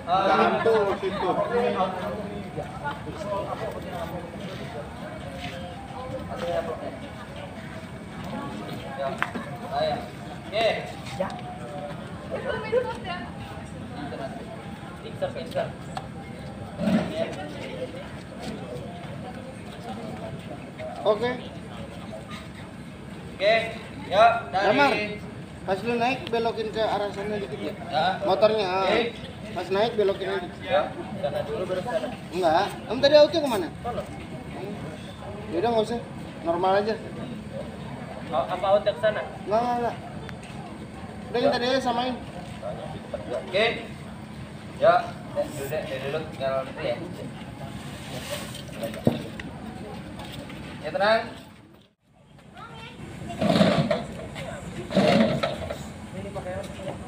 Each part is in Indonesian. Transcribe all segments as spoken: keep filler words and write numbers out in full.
Hantu situ. Oke. Ya. Pinter, pinter. Oke. Oke. Ya, Damar. dari Pas lu naik belokin ke arah sana dikit ya. Ya. Motornya. ah. Oke. Pas naik belokin aja. Ya, sana dulu baru sana. Enggak. Kamu tadi auto kemana? Sana. Ya udah nggak usah. Normal aja. A- Apa out ke sana? Enggak, enggak, enggak. Udah kita tadi aja samain. Oke. Ya, dek, dulu dek, dek, dulu tinggal itu ya. Ya tenang. Ini pakai apa?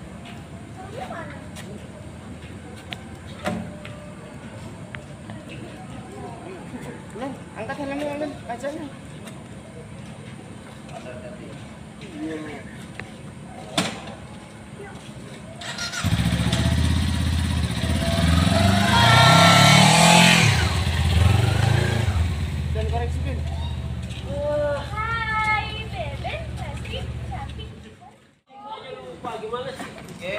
Nen, angkat helmnya, Nen, kacanya. Iya. Dan koreksi Bin. Hai, Beben, cantik, cantik. Pak, gimana sih? Oke.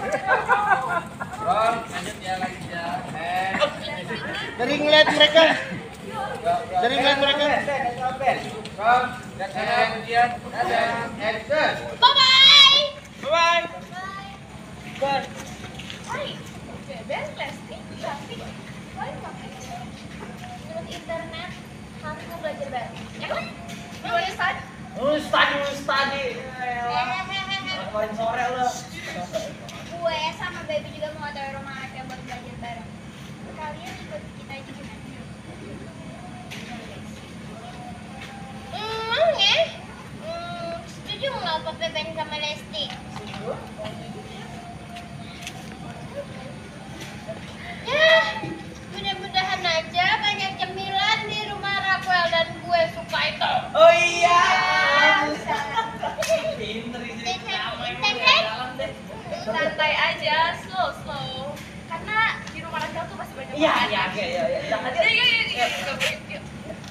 Ron, lanjut ya lagi ya. Eh. Dari ngeliat mereka. Dari ngeliat mereka. Ron, dan sana kemudian ada action. Bye-bye. Bye. Bye. Hai, Beben, cantik, cantik. Hai, pakai menurut internet harus belajar bareng. Ya kan? Gimana, Ustaz? Lulus tadi, lulus tadi. Kemarin sore lo. Gue sama Baby juga mau otw rumah anak buat belajar bareng. Kalian ikut kita aja gimana? Emang ya? Hmm, setuju nggak Pak Beben sama Lesti? Ya, mudah-mudahan aja banyak cemilan di rumah Rafael dan gue suka itu. Oh iya. Pinter Pinter ini. santai aja, slow slow. Karena di rumah Rafael tuh masih banyak. Iya, iya, oke, iya, iya. Jangan Yuk, yuk, yuk, yuk, yuk, yuk.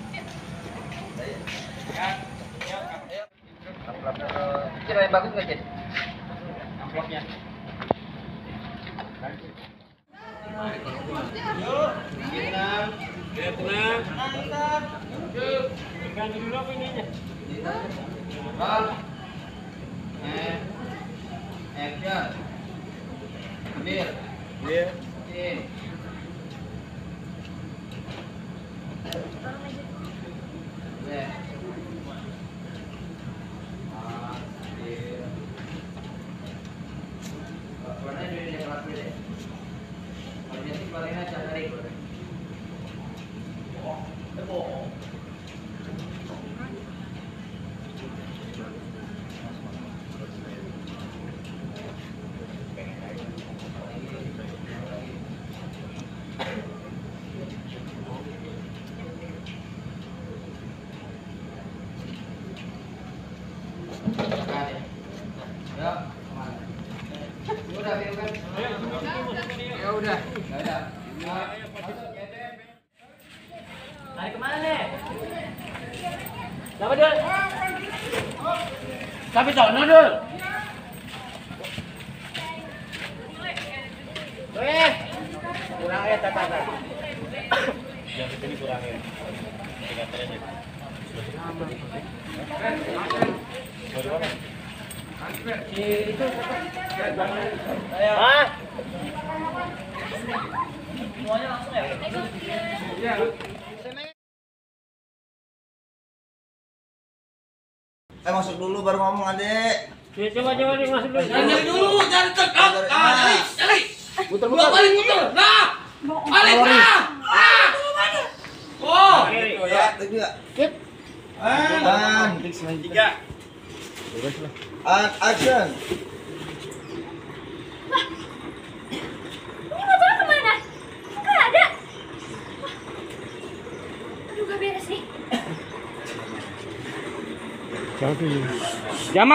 Kira yang bagus nggak, Cid? Amplopnya. Yuk, tenang. Ya, tenang. Mantap. Yuk. Ganti dulu apa ininya? Roll. Eh. Action. Ambil. Iya. Oke. Ya. Udah, kan? Ya udah, ya udah. Lari kemana nih? Siapa dul? Sampai sono dul. Eh, kurang ya catatan. Yang ini kurang ya. Indikatornya. Itu ah. Semuanya langsung ya? Iya. Eh masuk dulu baru ngomong adek. Coba coba nih masuk dulu. Jangan dulu, jangan cekap. Ah, cari, cari. Muter Dua balik muter. Nah. Balik nah. Ah. Oh. Gitu ya, itu juga. Sip. Dan Tiga. and action. Ini motornya kemana? Nggak ada. Aduh, gak beres nih. Jamal.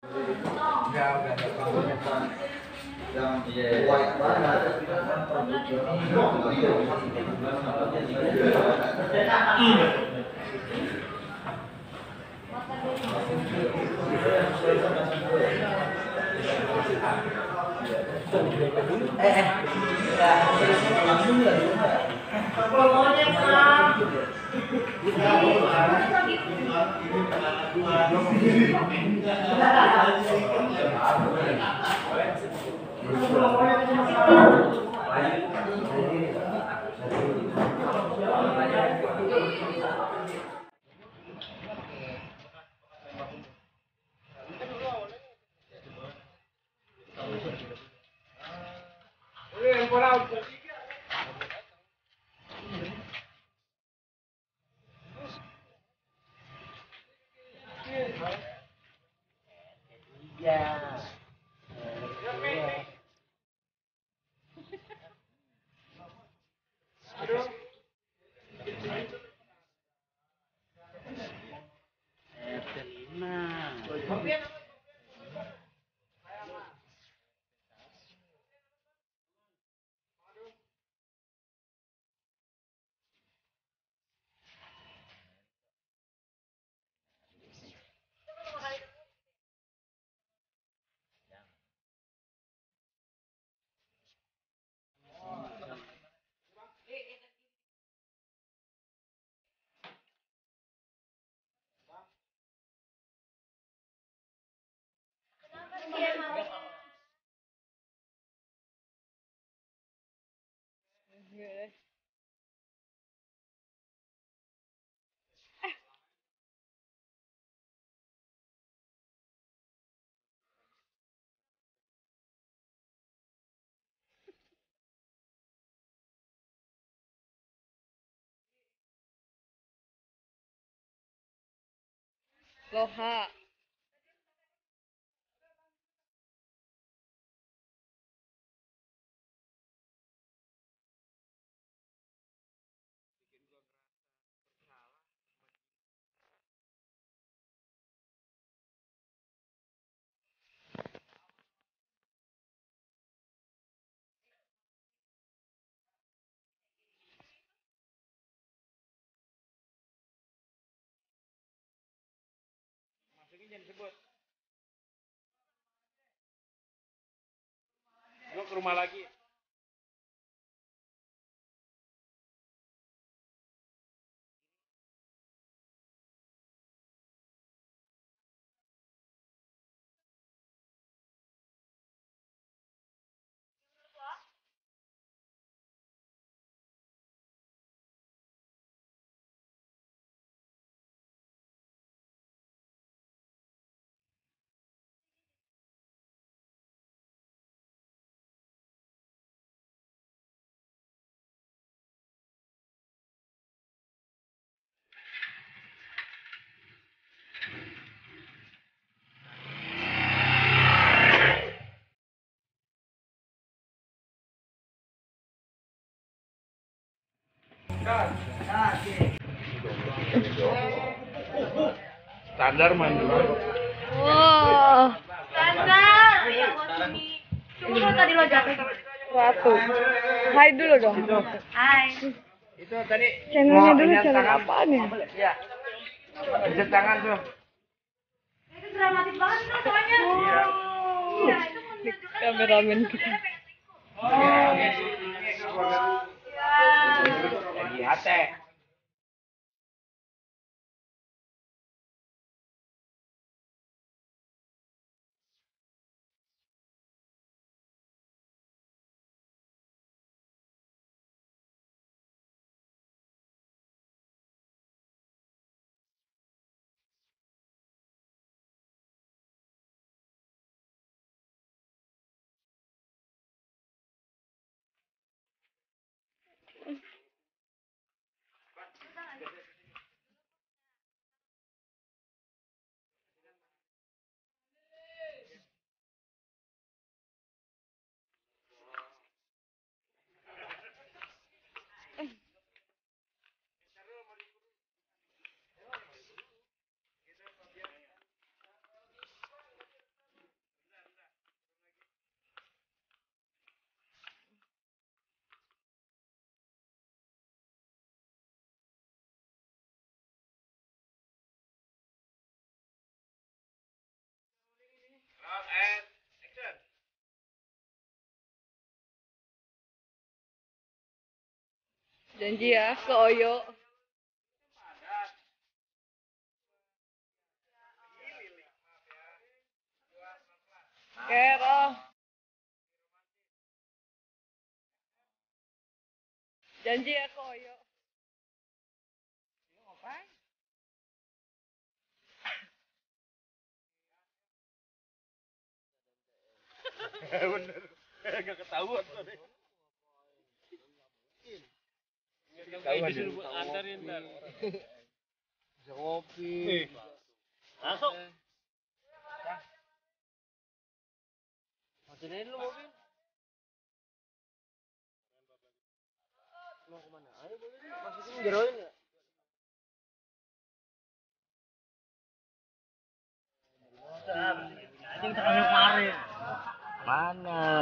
Loha. Gua ke rumah lagi. Standar mandi. Wah. Coba tadi lo jatuh. Ratu. Hai dulu dong. Hai. Itu tadi Channelnya mau dulu ingat channel tangan. apaan ya? Iya. Injek tangan tuh. Itu dramatis banget tuh soalnya. Iya. Iya, itu menunjukkan Kameramen kita. Lagi hati. Janji ya ke Oyo. Kero. Janji ya ke Oyo. Ngapain? Bener. Gak ketahuan tadi. Ketahuan disuruh antarin ntar. Bisa ngopi. Masuk. Matiin dulu mobil. Mau kemana? Ayo boleh nih. Masukin jeroin ya. Anjing tak kemarin. Mana?